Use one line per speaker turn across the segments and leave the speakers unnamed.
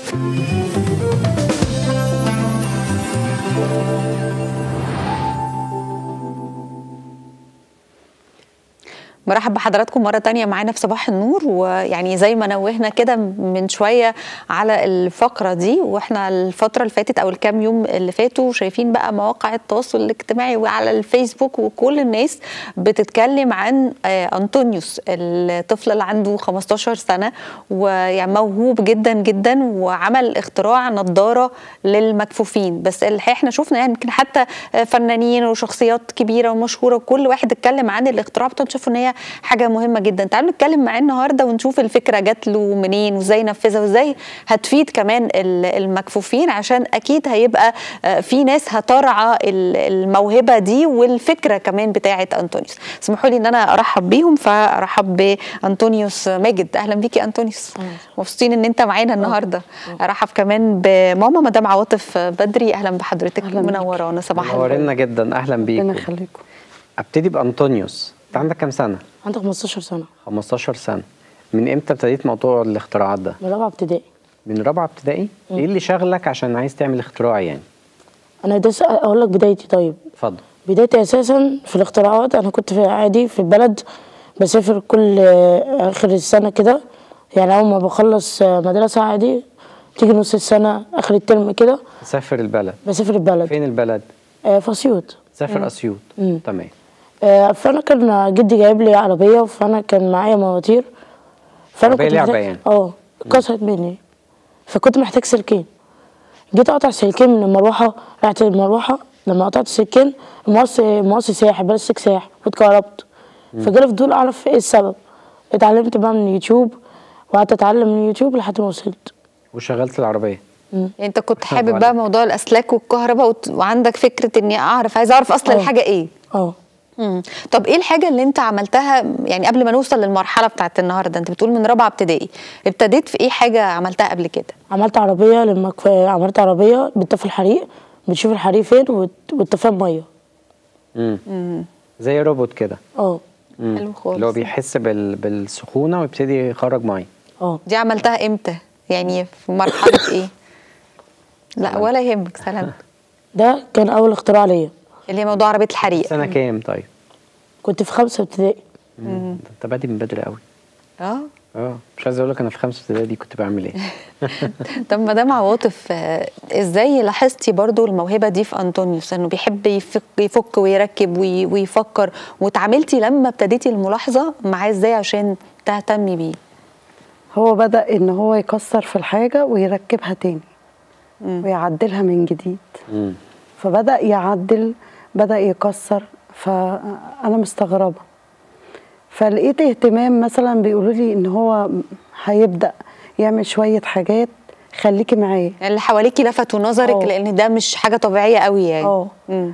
مرحب بحضراتكم مرة تانية معانا في صباح النور. ويعني زي ما نوهنا كده من شوية على الفقرة دي، واحنا الفترة اللي فاتت او الكام يوم اللي فاتوا شايفين بقى مواقع التواصل الاجتماعي وعلى الفيسبوك وكل الناس بتتكلم عن أنطونيوس، الطفل اللي عنده 15 سنة ويعني موهوب جدا جدا، وعمل اختراع نظارة للمكفوفين. بس الحقيقة احنا شفنا يعني يمكن حتى فنانين وشخصيات كبيرة ومشهورة وكل واحد اتكلم عن الاختراع بتاعه، شافوا ان هي حاجه مهمه جدا. تعالوا نتكلم معاه النهارده ونشوف الفكره جات له منين وازاي نفذها وازاي هتفيد كمان المكفوفين، عشان اكيد هيبقى في ناس هترعى الموهبه دي والفكره كمان بتاعه أنطونيوس. اسمحوا لي ان انا ارحب بيهم، فارحب بأنطونيوس ماجد. اهلا بيكي أنطونيوس، مبسوطين ان انت معانا النهارده. ارحب كمان بماما مدام عواطف بدري، اهلا بحضرتك، منورانا. صباح الخير.
منورنا جدا، اهلا بيكم.
ربنا يخليكم.
ابتدي بأنطونيوس، انت عندك كام سنه؟
عندي 15 سنه.
15 سنه. من امتى ابتديت موضوع الاختراعات ده؟
من رابعه ابتدائي.
من رابعه ابتدائي؟ ايه اللي شغلك عشان عايز تعمل اختراع يعني؟
انا ده اقول لك بدايتي. طيب
اتفضل.
بدايتي اساسا في الاختراعات، انا كنت في عادي في البلد، بسافر كل اخر السنه كده، يعني اول ما بخلص مدرسه عادي تيجي نص السنه اخر الترم كده
تسافر البلد.
بسافر البلد.
فين البلد؟
في اسيوط.
تسافر اسيوط. تمام.
فانا كان جدي جايب لي عربيه، فانا كان معايا مواتير، فانا كنت
لعبه يعني.
اتكسرت مني، فكنت محتاج سلكين. جيت اقطع سلكين من المروحه، رحت المروحه لما قطعت السلكين المقص ساح، بلاستيك ساح واتكهربت. فجالي فضول اعرف ايه السبب. اتعلمت بقى من يوتيوب، وقعدت اتعلم من يوتيوب لحد ما وصلت
وشغلت العربيه.
انت كنت حابب بقى موضوع الاسلاك والكهرباء وعندك فكره اني عايزه اعرف اصلا الحاجه ايه. طب ايه الحاجه اللي انت عملتها يعني قبل ما نوصل للمرحله بتاعت النهارده؟ انت بتقول من رابعه ابتدائي، ابتديت في ايه حاجه عملتها قبل كده؟
عملت عربيه، لما عملت عربيه بتطفي الحريق، بتشوف الحريق فين وتطفيها بميه.
زي روبوت كده.
حلو خالص.
اللي هو بيحس بالسخونه ويبتدي يخرج ميه.
دي عملتها امتى؟ يعني في مرحله ايه؟ لا ولا يهمك، سلام.
ده كان اول اختراع ليا،
اللي هي موضوع عربيه الحريق.
سنه كام طيب؟
كنت في 5 ابتدائي.
انت بادئ من بدري قوي. مش عايز اقول لك انا في 5 ابتدائي دي كنت بعمل ايه.
طب مدام عواطف، ازاي لاحظتي برضو الموهبه دي في أنطونيوس، انه بيحب يفك ويركب ويفكر، وتعاملتي لما ابتديتي الملاحظه معاه ازاي عشان تهتمي بيه؟
هو بدأ ان هو يكسر في الحاجه ويركبها تاني ويعدلها من جديد. فبدأ يعدل، بدأ يكسر، فأنا مستغربة. فلقيت اهتمام، مثلا بيقولوا لي ان هو هيبدأ يعمل شوية حاجات، خليكي معايا.
اللي حواليكي لفتوا نظرك لان ده مش حاجة طبيعية قوي يعني.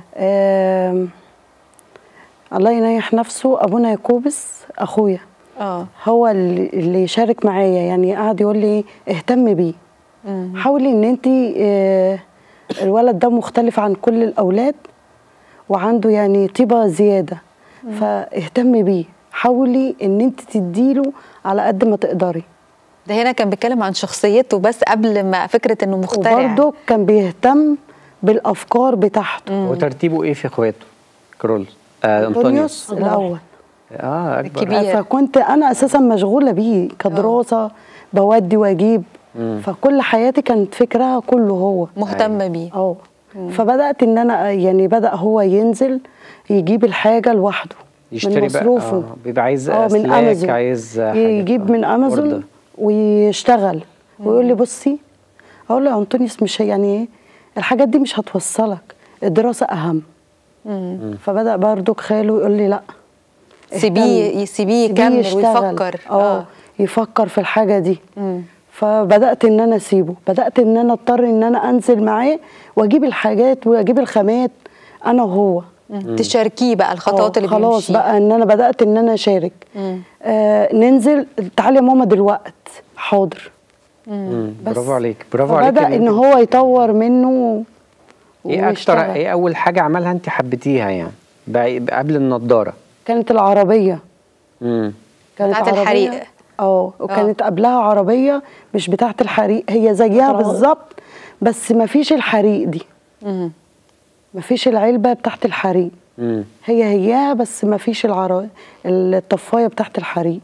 الله ينيح نفسه ابونا يعقوبس اخويا، هو اللي يشارك معايا، يعني قعد يقول لي اهتمي بيه، حاولي ان انت الولد ده مختلف عن كل الاولاد وعنده يعني طيبه زياده، فاهتمي بيه، حاولي ان انت تديله على قد ما تقدري.
ده هنا كان بيتكلم عن شخصيته بس قبل ما فكره انه مخترع،
وبرضه كان بيهتم بالافكار بتاعته.
وترتيبه ايه في اخواته؟
أنطونيوس الاول.
اكبر.
فكنت انا اساسا مشغوله بيه كدراسه، بودي واجيب، فكل حياتي كانت فكرها كله هو
مهتمه بيه.
فبدات ان انا يعني بدا هو ينزل يجيب الحاجه لوحده،
يشتري
من مصروفه.
بيبقى عايز
من أمازون.
عايز
يجيب من امازون ويشتغل ويقول لي بصي، اقول له يا أنطونيوس مش يعني ايه الحاجات دي مش هتوصلك، الدراسه اهم. فبدا برضك خاله يقول لي لا
سيبيه يكمل ويفكر.
يفكر في الحاجه دي. فبدات ان انا اسيبه، بدات ان انا اضطر ان انا انزل معاه واجيب الحاجات واجيب الخامات انا وهو.
تشاركيه بقى الخطوات اللي
خلاص
بيمشيها.
بقى ان انا بدات ان انا اشارك. ننزل، تعالي يا ماما دلوقتي، حاضر.
برافو عليك، برافو عليك.
بدا ان هو يطور منه.
ايه اول حاجه عملها انت حبيتيها يعني قبل النضاره؟
كانت العربيه.
كانت
بتاعت الحريق.
وكانت قبلها عربيه مش بتاعه الحريق، هي زيها بالظبط بس ما فيش الحريق دي. ما فيش العلبه بتاعه الحريق. هي بس ما فيش الطفايه بتاعه الحريق.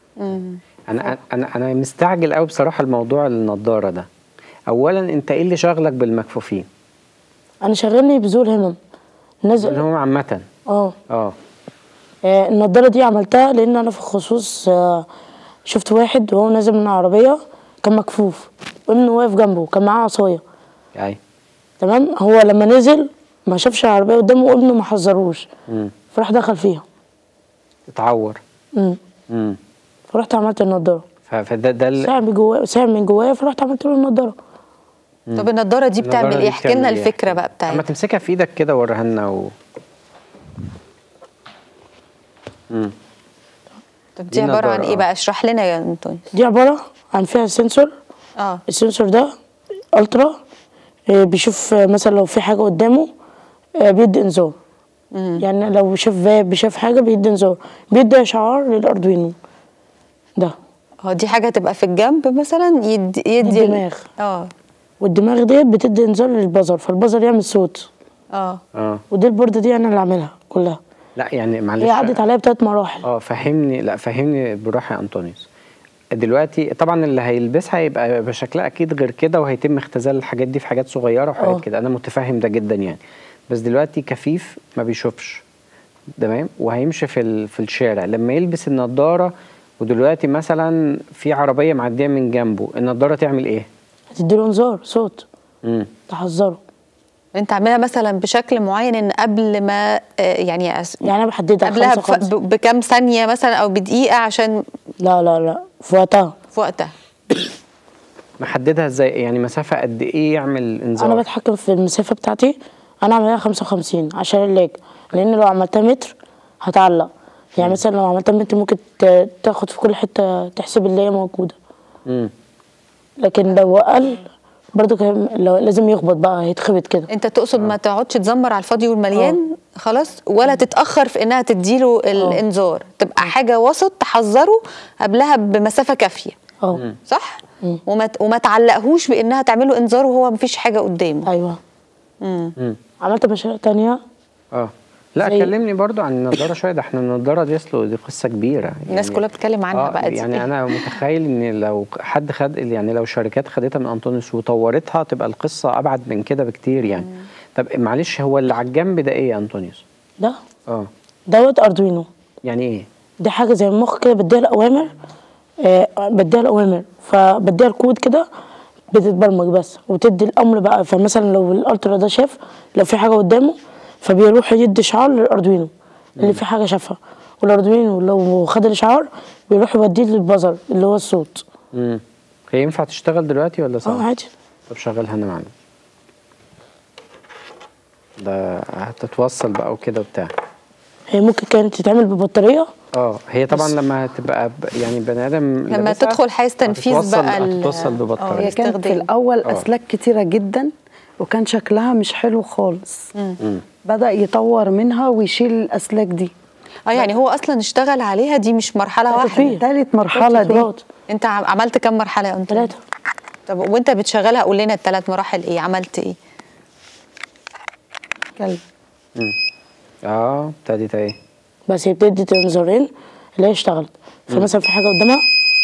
انا مستعجل قوي بصراحه الموضوع النضاره ده. اولا انت ايه اللي شغلك بالمكفوفين؟
انا شغلني بذو الهمم.
نزل الهمم عامه.
النضاره دي عملتها لان انا في الخصوص شفت واحد وهو نازل من العربيه كان مكفوف وابنه واقف جنبه كان معاه عصايه. تمام. هو لما نزل ما شافش العربيه قدامه وابنه ما حذروش فراح دخل فيها اتعور. فرحت عملت النضاره.
فده
ساعد من جوايا فرحت عملت له النضاره.
طب النضاره دي بتعمل ايه؟ احكي لنا الفكره بقى بتاعتها.
اما تمسكها في ايدك كده وريها لنا
طب دي عباره عن ايه بقى؟ اشرح لنا يا انطونيوس.
دي عباره عن فيها سنسور. السنسور ده الترا بيشوف مثلا لو في حاجه قدامه بيدي انذار. يعني لو شاف حاجه بيدي انذار، بيدي اشعار للاردوينو ده.
دي حاجه تبقى في الجنب مثلا يدي
الدماغ. والدماغ ديت بتدي انذار للبزر فالبزر يعمل صوت. ودي البورده دي انا اللي عاملها كلها.
لا يعني معلش
هي عدت عليا ب3 مراحل.
فهمني بالراحه يا انطونيوس. دلوقتي طبعا اللي هيلبسها يبقى بشكلها اكيد غير كده وهيتم اختزال الحاجات دي في حاجات صغيره وحاجات كده، انا متفهم ده جدا يعني. بس دلوقتي كفيف ما بيشوفش تمام وهيمشي في الشارع، لما يلبس النضاره ودلوقتي مثلا في عربيه معديه من جنبه النضاره تعمل ايه؟
هتديله انذار صوت تحذره.
انت عاملها مثلا بشكل معين ان قبل ما يعني
انا بحددها
قبلها بكام ثانيه مثلا او بدقيقه عشان
لا في وقتها
محددها ازاي؟ يعني مسافه قد ايه يعمل انذار؟
انا بتحكم في المسافه بتاعتي. انا عاملاها 55 عشان اللاج، لان لو عملتها متر هتعلق. يعني مثلا لو عملتها متر ممكن تاخد في كل حته تحسب اللي هي موجوده. لكن لو اقل برضه لازم يخبط بقى هيتخبط كده.
انت تقصد ما تقعدش تزمر على الفاضي والمليان خلاص، ولا تتاخر في انها تديله الانذار، تبقى حاجه وسط تحذره قبلها بمسافه كافيه. صح؟ وما تعلقهوش بانها تعمله انذار وهو مفيش حاجه قدامه.
ايوه. عملت مشاريع تانية.
لا كلمني برضو عن النضاره شويه. ده احنا النضاره دي دي قصه كبيره يعني.
الناس كلها بتتكلم عنها بقى دي.
يعني انا متخيل ان لو حد يعني لو شركات خدتها من انطونيوس وطورتها تبقى القصه ابعد من كده بكتير يعني. طب معلش هو اللي على الجنب ده ايه يا انطونيوس؟
ده دوت اردوينو.
يعني ايه؟
دي حاجه زي المخ كده بديها الاوامر. فبديها الكود كده بتتبرمج بس وتدي الامر بقى. فمثلا لو الالترا ده شاف لو في حاجه قدامه فبيروح يدي اشعار للاردوينو اللي في حاجه شافها، والاردوينو لو خد الاشعار بيروح يوديه للبزر اللي هو الصوت.
هي ينفع تشتغل دلوقتي ولا صعب؟
عادي.
طب شغلها انا معانا. ده هتتوصل بقى وكده وبتاع.
هي ممكن كانت تتعمل ببطاريه.
هي طبعا لما تبقى يعني بني ادم
لما تدخل حيز تنفيذ بقى
هتتوصل ببطاريه.
هي كانت في الاول اسلاك كتيره جدا وكان شكلها مش حلو خالص. بدأ يطور منها ويشيل الاسلاك دي.
يعني هو اصلا اشتغل عليها. دي مش مرحله واحده،
ثالث مرحله دي.
انت عملت كام مرحله يا انت؟
3.
طب وانت بتشغلها قول لنا ال3 مراحل ايه؟ عملت ايه؟
كلب.
ابتدت ايه؟
بس هي بتدي انذارين اللي هي اشتغلت. فمثلا في حاجه قدامها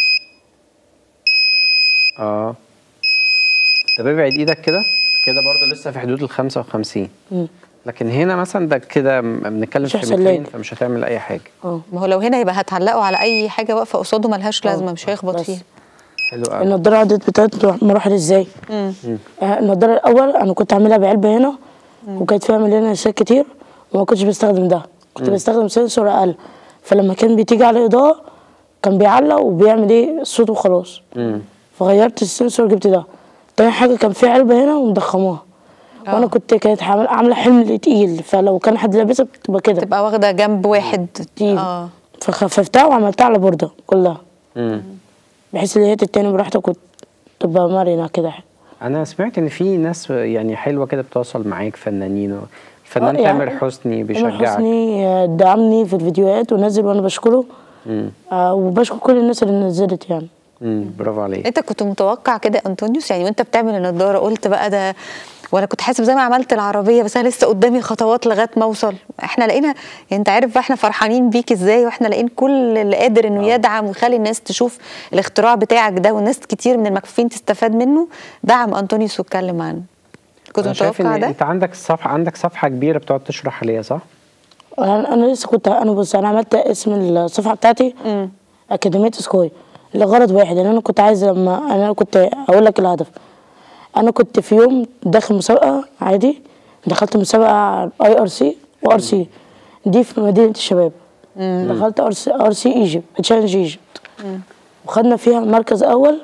طب ابعد ايدك كده برضه لسه في حدود ال55. لكن هنا مثلا ده كده بنتكلم في مترين فمش هتعمل اي حاجه.
ما هو لو هنا يبقى هتعلقه على اي حاجه واقفه قصاده ملهاش لازمه، مش هيخبط فيها.
حلو قوي.
النضاره عدت ب3 مراحل ازاي؟ النضاره الاول انا كنت عاملها بعلبه هنا وكانت فيها مليانه اشياء كتير وما كنتش بستخدم ده، كنت بستخدم سنسور اقل. فلما كان بتيجي عليه اضاءه كان بيعلق وبيعمل ايه الصوت وخلاص. فغيرت السنسور جبت ده. تاني حاجه كان في علبه هنا ومضخماها. وانا كانت عامله حمل تقيل فلو كان حد لابسها بتبقى كده
تبقى واخده جنب واحد
تقيل. فخففتها وعملتها على بورده كلها. بحيث ان هي تتاني براحتك وتبقى مرنه كده.
انا سمعت ان في ناس يعني حلوه كده بتوصل معاك فنانين. الفنان تامر حسني بيشجعك.
تامر حسني دعمني في الفيديوهات ونزل وانا بشكره. وبشكر كل الناس اللي نزلت يعني.
برافو عليك.
انت كنت متوقع كده انطونيوس يعني وانت بتعمل النضاره قلت بقى ده، ولا كنت حاسب زي ما عملت العربيه بس انا لسه قدامي خطوات لغايه ما اوصل؟ احنا لقينا يعني انت عارف احنا فرحانين بيك ازاي، واحنا لاقيين كل اللي قادر انه يدعم ويخلي الناس تشوف الاختراع بتاعك ده، والناس كتير من المكفوفين تستفاد منه. دعم انطونيوس واتكلم عنه. كنت متوقع ده؟
انت عندك صفحه كبيره بتقعد تشرح عليها صح؟
انا لسه كنت بص انا عملت اسم الصفحه بتاعتي اكاديميه سكاي لغرض واحد، ان انا كنت عايز لما انا كنت اقول لك الهدف. انا كنت في يوم داخل مسابقه عادي، دخلت مسابقه IRC وRC دي في مدينه الشباب. دخلت RC ايجيبت تشالنج ايجيبت وخدنا فيها مركز اول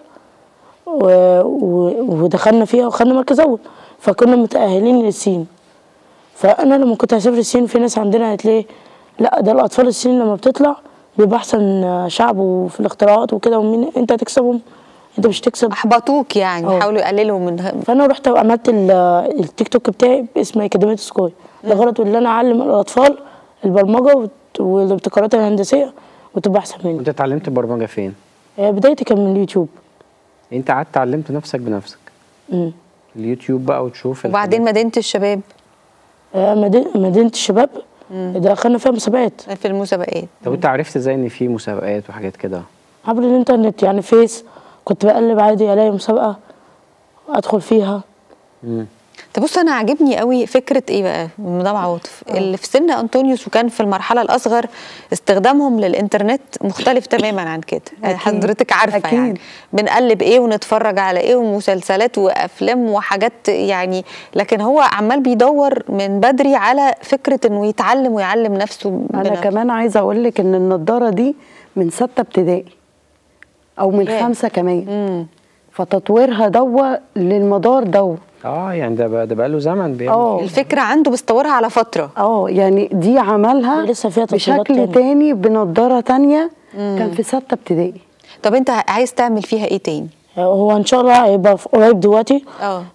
ودخلنا فيها وخدنا مركز اول، فكنا متاهلين للصين. فانا لما كنت هسافر الصين في ناس عندنا قالت لي لا ده الاطفال الصين لما بتطلع بيبقى احسن شعب وفي الاختراعات وكده، ومين انت هتكسبهم؟ انت مش تكسب.
احبطوك يعني، حاولوا يقللوا من.
فانا رحت عملت التيك توك بتاعي باسم اكاديميه سكاي لغرض ان انا اعلم الاطفال البرمجه والابتكارات الهندسيه وتبقى احسن مني.
انت اتعلمت البرمجه فين؟
بدايتي كان من اليوتيوب.
انت قعدت علمت نفسك بنفسك؟ اليوتيوب بقى وتشوف.
وبعدين مدينه الشباب.
مدينه الشباب دخلنا فيها مسابقات.
في المسابقات.
طب انت عرفت ازاي ان في مسابقات وحاجات كده؟
عبر الانترنت يعني فيس، كنت بقلب عادي الاقي مسابقه ادخل فيها.
طب بص انا عاجبني قوي فكره ايه بقى مدام عواطف اللي في سن انطونيوس وكان في المرحله الاصغر استخدامهم للانترنت مختلف تماما عن كده. حضرتك عارفه أكيد. يعني بنقلب ايه ونتفرج على ايه ومسلسلات وافلام وحاجات يعني، لكن هو عمال بيدور من بدري على فكره انه يتعلم ويعلم نفسه.
انا كمان عايزه اقول لك ان النضاره دي من 6 ابتدائي او من 5 كمان. فتطويرها دوا للمدار دوا
يعني ده بقى له زمن بيعمل
الفكره عنده بيستورها على فتره.
يعني دي عملها
لسه فيها
بشكل تاني بنضاره تانيه. كان في 6 ابتدائي.
طب انت عايز تعمل فيها ايه تاني؟
هو ان شاء الله هيبقى قريب دلوقتي.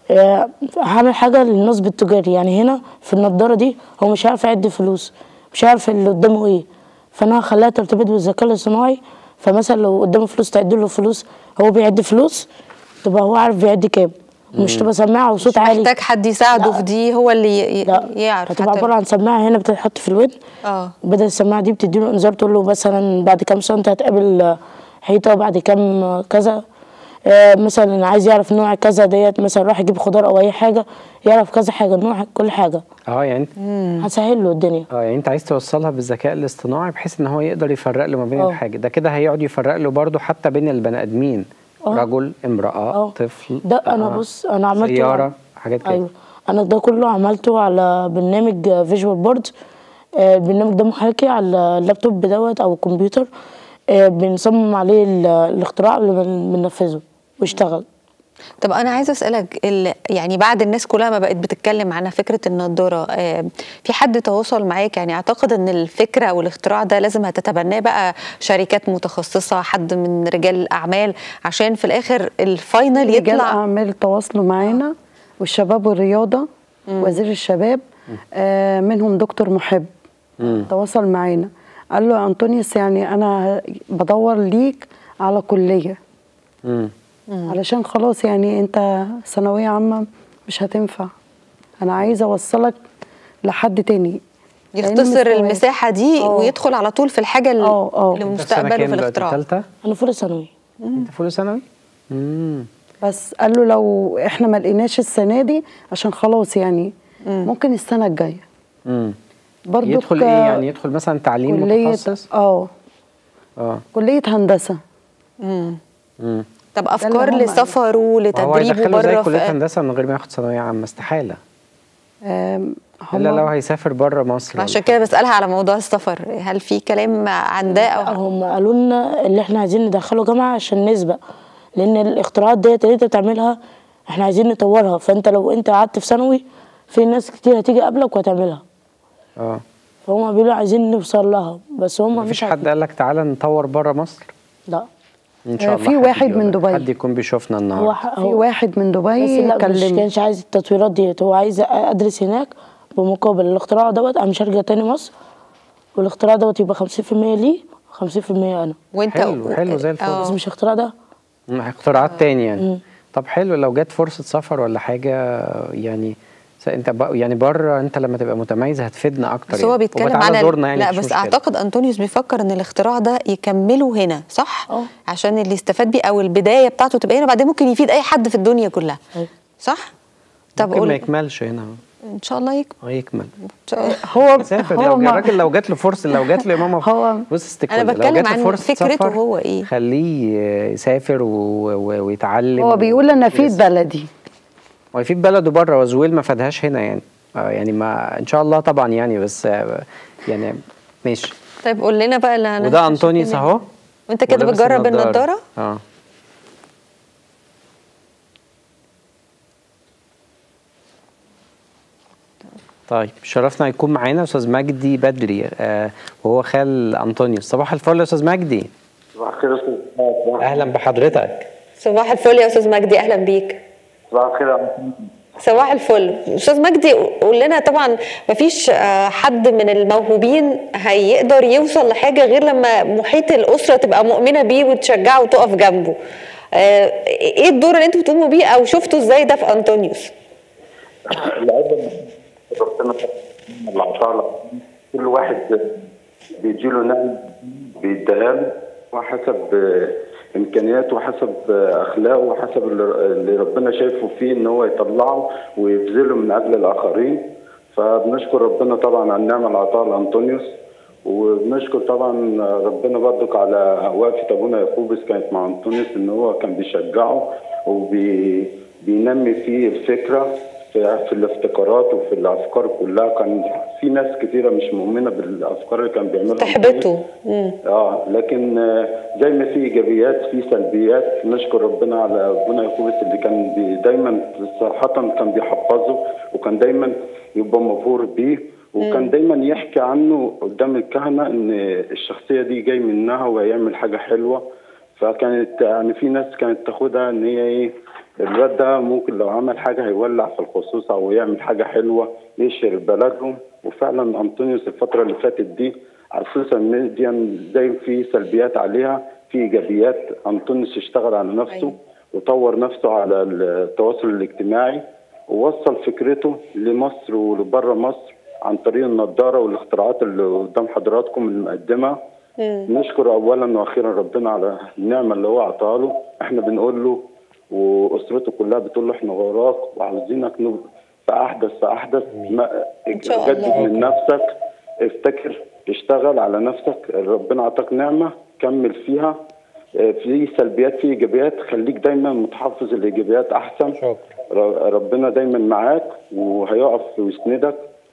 هعمل حاجه للنصب التجاري. يعني هنا في النضاره دي هو مش عارف يعد فلوس، مش عارف اللي قدامه ايه، فانا هخليها ترتبط بالذكاء الاصطناعي. فمثلا لو قدامه فلوس تعد له فلوس، هو بيعد فلوس تبقى هو عارف بيعد كام، مش تبقى سماعه وصوت عالي.
محتاج حد يساعده في دي، هو اللي يعرف.
هتبقى عباره عن سماعه هنا بتتحط في الودن. بدل السماعه دي بتدي له انذار، تقول له مثلا بعد كام سنتي هتقابل حيطه، بعد كام كذا. مثلا عايز يعرف نوع كذا ديت، مثلا راح يجيب خضار او اي حاجه يعرف كذا حاجه، نوع كل حاجه.
يعني
هسهل له الدنيا.
يعني انت عايز توصلها بالذكاء الاصطناعي بحيث ان هو يقدر يفرق له ما بين الحاجه. ده كده هيقعد يفرق له برده حتى بين البني ادمين. رجل، امراه، طفل.
ده انا بص انا عملته
سياره، حاجات كده.
ايوه انا ده كله عملته على برنامج فيجوال بورد. البرنامج ده محاكي على اللابتوب دوت او الكمبيوتر. بنصمم عليه الاختراع اللي بننفذه واشتغل.
طب انا عايزه اسالك يعني بعد الناس كلها ما بقت بتتكلم عنها فكره النضاره، في حد تواصل معاك؟ يعني اعتقد ان الفكره او الاختراع ده لازم هتتبناه بقى شركات متخصصه، حد من رجال الاعمال، عشان في الاخر الفاينل يطلع.
رجال اعمال تواصلوا معانا والشباب والرياضه. وزير الشباب منهم دكتور محب تواصل معانا، قال له يا انطونيوس يعني انا بدور ليك على كليه علشان خلاص يعني انت ثانويه عامه مش هتنفع، انا عايزه اوصلك لحد تاني
يختصر المساحه دي ويدخل على طول في الحاجه اللي مستقبله في الاختراع.
انا في اولى ثانوي.
انت في اولى ثانوي؟
بس قال له لو احنا ما لقيناش السنه دي عشان خلاص يعني ممكن السنه الجايه.
برضه يدخل ايه يعني؟ يدخل مثلا تعليم متخصص؟
كليه هندسه.
طب افكار لسفره لتدريبه بره؟
كليه هندسه من غير ما ياخد ثانويه عامه استحاله. الا لو هيسافر بره مصر.
عشان كده بسالها على موضوع السفر، هل في كلام عن ده؟ او
هم قالوا لنا اللي احنا عايزين ندخله جامعه عشان نسبق، لان الاختراعات ديت اللي انت بتعملها احنا عايزين نطورها. فانت لو انت قعدت في ثانوي في ناس كتير هتيجي قبلك وهتعملها. فهم بيقولوا عايزين نوصل لها، بس هم
مفيش حد قال لك تعالى نطور بره مصر؟
لا.
ان شاء الله
في واحد من دبي،
حد يكون بيشوفنا النهارده.
في واحد من دبي
كلمني. مش كانش عايز التطويرات ديت، هو عايز ادرس هناك بمقابل الاختراع دوت. انا مش هرجع تاني مصر، والاختراع دوت يبقى 50% ليه 50% انا.
وانت
حلو زي الفل.
بس مش اختراع ده،
اختراعات تاني يعني. طب حلو، لو جت فرصه سفر ولا حاجه يعني انت يعني بره، انت لما تبقى متميز هتفيدنا اكتر.
بس هو بيتكلم على
دورنا يعني.
لا بس اعتقد انطونيوس بيفكر ان الاختراع ده يكمله هنا، صح؟ عشان اللي يستفاد بيه او البدايه بتاعته تبقى هنا، بعدين ممكن يفيد اي حد في الدنيا كلها. صح؟
طب ممكن ما يكملش هنا.
ان شاء الله
يكمل.
هو
سافر. لو الراجل لو جات له فرصه، لو جات له يا ماما
هو
بص استكمل.
انا بتكلم عن فكرته هو ايه،
خليه يسافر ويتعلم.
هو بيقول انا فيد بلدي،
ويفيد بلده بره، وزويل ما فادهاش هنا يعني. يعني ما ان شاء الله طبعا يعني، بس يعني ماشي.
طيب قول لنا بقى اللي
وده انطونيوس اهو،
وانت كده بتجرب النضاره.
طيب شرفنا يكون معانا استاذ مجدي بدري، وهو خال انطونيوس. صباح الفل يا استاذ مجدي.
صباح الخير يا استاذ.
اهلا بحضرتك.
صباح الفل يا استاذ مجدي، اهلا بيك.
صباح الخير.
صباح الفل استاذ مجدي. قول لنا، طبعا مفيش حد من الموهوبين هيقدر يوصل لحاجه غير لما محيط الاسره تبقى مؤمنه بيه وتشجعه وتقف جنبه. ايه الدور اللي انتوا بتقوموا بيه او شفتوا ازاي ده في انطونيوس؟
ربنا العطاء، كل واحد بيجيله نعم بيديها له وحسب امكانياته وحسب اخلاقه وحسب اللي ربنا شايفه فيه ان هو يطلعه ويبذله من اجل الاخرين. فبنشكر ربنا طبعا على النعمه العطاء لانطونيوس، وبنشكر طبعا ربنا برضك على وقفه ابونا يعقوبس كانت مع انطونيوس، ان هو كان بيشجعه وبينمي فيه الفكره في الافتكارات وفي الافكار كلها. كان في ناس كثيره مش مؤمنه بالافكار اللي كان بيعملها،
تحبطه.
لكن زي ما في ايجابيات في سلبيات. نشكر ربنا على ابونا يعقوبس اللي كان دايما صراحه كان بيحفظه، وكان دايما يبقى مبهور بيه، وكان دايما يحكي عنه قدام الكهنه ان الشخصيه دي جاي منها وهيعمل حاجه حلوه. فكانت يعني في ناس كانت تاخدها ان هي ايه، الواد ده ممكن لو عمل حاجه هيولع في الخصوص او يعمل حاجه حلوه يشهر بلدهم. وفعلا انطونيوس الفتره اللي فاتت دي على السوشيال ميديا زي في سلبيات عليها في ايجابيات. انطونيوس اشتغل على نفسه وطور نفسه على التواصل الاجتماعي، ووصل فكرته لمصر ولبره مصر عن طريق النضاره والاختراعات اللي قدام حضراتكم المقدمه. نشكر اولا واخيرا ربنا على النعمه اللي هو اعطاها له. احنا بنقول له واسرته كلها بتقول له احنا وراك وعاوزينك في احدث جدد من نفسك، افتكر، اشتغل على نفسك. ربنا اعطاك نعمه كمل فيها. في سلبيات في ايجابيات، خليك دايما متحفظ الايجابيات احسن. ربنا دايما معاك وهيقف ويسندك.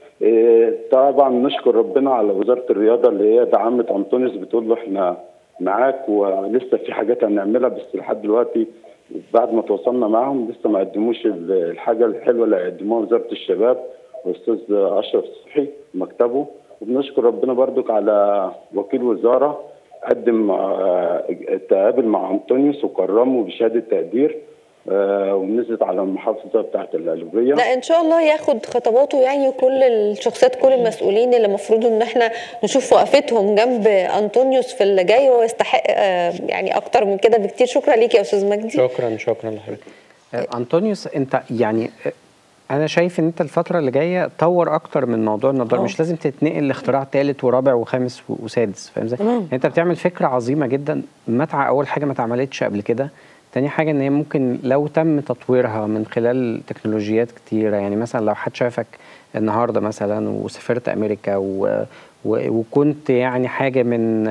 طبعا نشكر ربنا على وزاره الرياضه اللي هي دعمت انطونيوس، بتقول له احنا معاك ولسه في حاجات هنعملها، بس لحد دلوقتي بعد ما تواصلنا معاهم لسه ما قدموش الحاجه الحلوه اللي قدموها وزاره الشباب والاستاذ اشرف صبحي مكتبه. وبنشكر ربنا برضك على وكيل وزاره قدم تقابل مع انطونيوس وكرمه بشهاده تقدير ونزلت على المحافظه بتاعت القليوبيه.
لا ان شاء الله ياخد خطواته يعني، كل الشخصيات كل المسؤولين اللي المفروض ان احنا نشوف وقفتهم جنب انطونيوس في اللي جاي، وهو يستحق يعني اكتر من كده بكتير. شكرا ليك يا استاذ مجدي.
شكرا لحضرتك. انطونيوس انت يعني انا شايف ان انت الفتره اللي جايه طور اكتر من موضوع النضاره. مش لازم تتنقل لاختراع ثالث ورابع وخامس وسادس، فاهم ازاي؟ انت بتعمل فكره عظيمه جدا، اول حاجه ما اتعملتش قبل كده. تاني حاجه ان هي ممكن لو تم تطويرها من خلال تكنولوجيات كتيره، يعني مثلا لو حد شافك النهارده مثلا وسافرت امريكا وكنت يعني حاجه من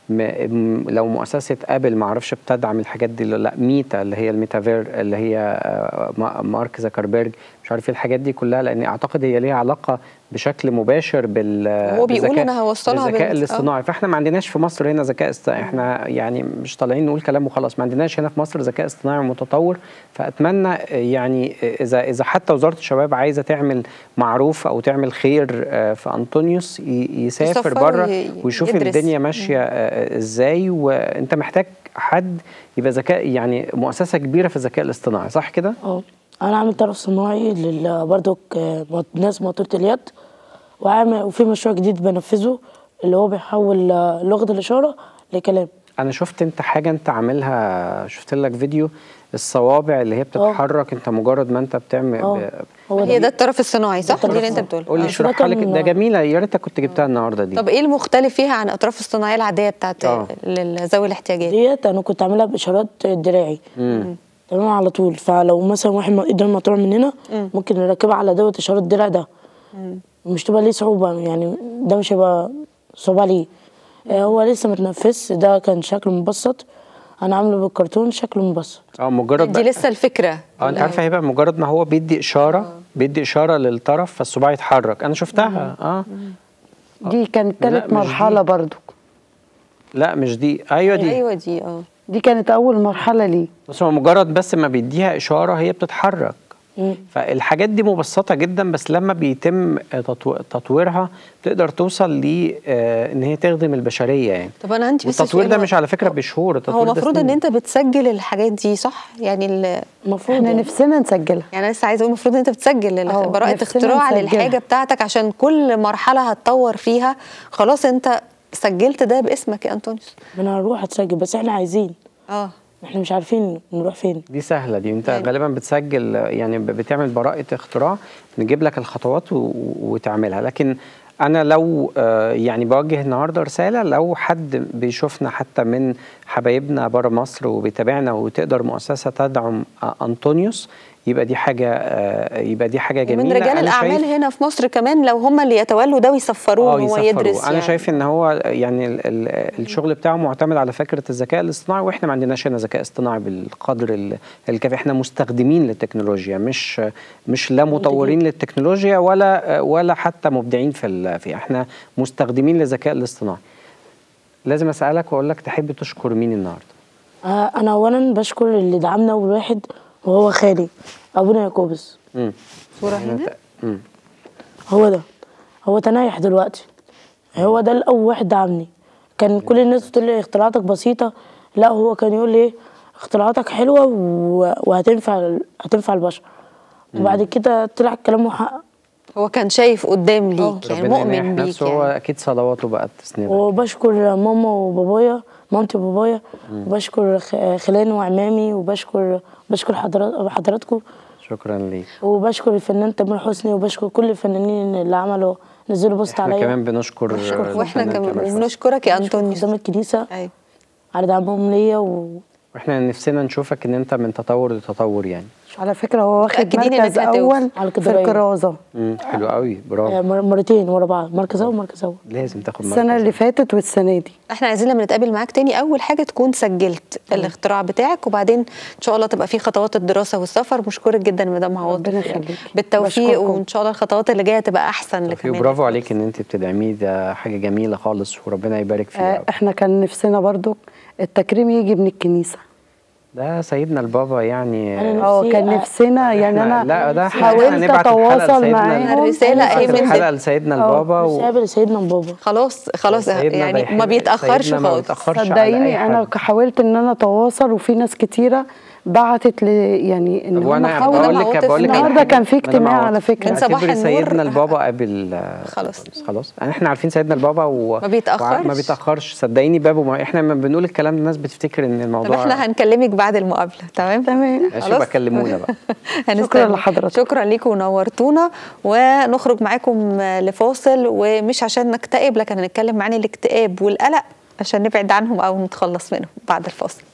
لو مؤسسه ابل ما اعرفش بتدعم الحاجات دي، لا ميتا اللي هي الميتافير اللي هي مارك زكربيرج، مش عارف ايه الحاجات دي كلها، لان اعتقد هي ليها علاقه بشكل مباشر
هو بيقول انا هوصلها
بالذكاء الاصطناعي. فاحنا ما عندناش في مصر هنا ذكاء اصطناعي، احنا يعني مش طالعين نقول كلام وخلاص، ما عندناش هنا في مصر ذكاء اصطناعي متطور. فاتمنى يعني اذا حتى وزاره الشباب عايزه تعمل معروف او تعمل خير في انطونيوس، يسافر بره ويشوف الدنيا ماشيه ازاي. وانت محتاج حد يبقى ذكاء يعني مؤسسه كبيره في الذكاء الاصطناعي، صح كده؟
انا عامل طرف صناعي برضك ناس موتورة اليد، وفي مشروع جديد بنفذه اللي هو بيحول لغة الإشارة لكلام.
انا شفت انت حاجه انت عاملها، شفت لك فيديو الصوابع اللي هي بتتحرك، انت مجرد ما انت بتعمل
هي ده الطرف الصناعي صح؟ دي اللي انت بتقولها.
قول لي اشرحها لك، ده جميله، يا ريتك كنت جبتها النهارده دي.
طب ايه المختلف فيها عن الاطراف الصناعيه العاديه بتاعت ذوي الاحتياجات؟
ديت انا كنت عاملها باشارات دراعي تمام على طول، فلو مثلا واحد ايده مقطوع من هنا ممكن نركبها على دوت اشارات الدراع ده، مش تبقى ليه صعوبه، يعني ده مش هيبقى صعوبه عليه. هو لسه متنفس، ده كان شكله مبسط، انا عامله بالكرتون شكله مبسط.
مجرد
دي لسه الفكره.
انت عارفه هيبقى مجرد ما هو بيدي اشاره للطرف فالصباع يتحرك. انا شفتها.
دي كانت ثالث مرحله برضو.
لا مش دي. ايوه
دي
دي كانت اول مرحله ليه.
بس هو مجرد بس ما بيديها اشاره هي بتتحرك. فالحاجات دي مبسطه جدا، بس لما بيتم تطويرها تقدر توصل ل ان هي تخدم البشريه يعني.
طب انا عندي بس
التطوير ده مش على فكره بشهور،
هو المفروض ان انت بتسجل الحاجات دي صح؟ يعني
المفروض احنا نفسنا نسجلها.
يعني انا لسه عايزه اقول المفروض انت بتسجل براءه اختراع للحاجه بتاعتك، عشان كل مرحله هتطور فيها خلاص انت سجلت ده باسمك يا انطونيوس.
انا هروح اتسجل، بس احنا عايزين احنا مش عارفين نروح فين.
دي سهله دي، انت غالبا بتسجل يعني بتعمل براءه اختراع، نجيب لك الخطوات وتعملها. لكن انا لو يعني بوجه النهارده رساله، لو حد بيشوفنا حتى من حبايبنا بره مصر وبيتابعنا وتقدر مؤسسه تدعم انطونيوس، يبقى دي حاجه جميله.
من رجال الاعمال هنا في مصر كمان لو هم اللي يتولوا ده ويسفروه وهو يدرس.
انا شايف ان هو يعني الشغل بتاعه معتمد على فكره الذكاء الاصطناعي، واحنا ما عندناش هنا ذكاء اصطناعي بالقدر الكافي. احنا مستخدمين للتكنولوجيا، مش لا مطورين للتكنولوجيا ولا حتى مبدعين في احنا مستخدمين للذكاء الاصطناعي. لازم اسالك واقول لك، تحب تشكر مين النهارده؟
انا اولا بشكر اللي دعمنا اول واحد وهو خالي ابونا يعقوبس.
صورة هنا.
هو تنايح دلوقتي، هو ده الاول واحد دعمني. كان كل الناس بتقول لي اختراعاتك بسيطه، لا هو كان يقول لي اختراعاتك حلوه وهتنفع البشر. وبعد كده طلع كلامه حق.
هو كان شايف قدام ليك يعني مؤمن بيك
يعني. هو اكيد صلواته بقت تسندك.
وبشكر ماما وبابايا، مامتي وبابايا، وبشكر خلاني وعمامي، وبشكر حضراتكم.
شكرا ليك.
وبشكر الفنان تامر حسني، وبشكر كل الفنانين اللي عملوا نزلوا بوست عليا.
احنا كمان بنشكر
واحنا كمان بنشكرك يا انطونيوس
قدام الكنيسه على دعمهم ليا
واحنا نفسنا نشوفك ان انت من تطور لتطور يعني.
على فكره هو واخد مركز اول في الكرازه.
حلو قوي، برافو.
مرتين ورا بعض، مركز اول ومركز اول.
لازم تاخد مركز
السنه اللي فاتت والسنه دي.
احنا عايزين لما نتقابل معاك تاني اول حاجه تكون سجلت الاختراع بتاعك، وبعدين ان شاء الله تبقى في خطوات الدراسه والسفر. مشكورك جدا مدام عوض،
ربنا يخليك،
بالتوفيق، وان شاء الله الخطوات اللي جايه تبقى احسن لك.
برافو عليك ان انت بتدعميه، ده حاجه جميله خالص وربنا يبارك فيها.
احنا كان نفسنا برضو التكريم يجي من الكنيسه.
ده سيدنا البابا يعني.
كان نفسنا يعني انا
حاولت
اتواصل معاهم.
الرساله اهي من
حلقه لسيدنا البابا
لسيدنا البابا.
خلاص يعني ما بيتاخرش خالص.
صدقيني انا حاولت ان انا اتواصل، وفي ناس كتيره بعتت لي يعني ان
هم حاولوا.
النهارده كان في اجتماع على فكره
من صباح النور.
سيدنا البابا قبل خلاص احنا عارفين سيدنا البابا
ما
بيتاخرش صدقيني بابه. احنا لما بنقول الكلام الناس بتفتكر ان الموضوع.
طب احنا هنكلمك بعد المقابله. تمام
ماشي، بقى كلمونا بقى.
شكرا لحضرتك،
شكرا ليكم ونورتونا. ونخرج معاكم لفاصل، ومش عشان نكتئب لكن هنتكلم عن الاكتئاب والقلق عشان نبعد عنهم او نتخلص منهم بعد الفاصل.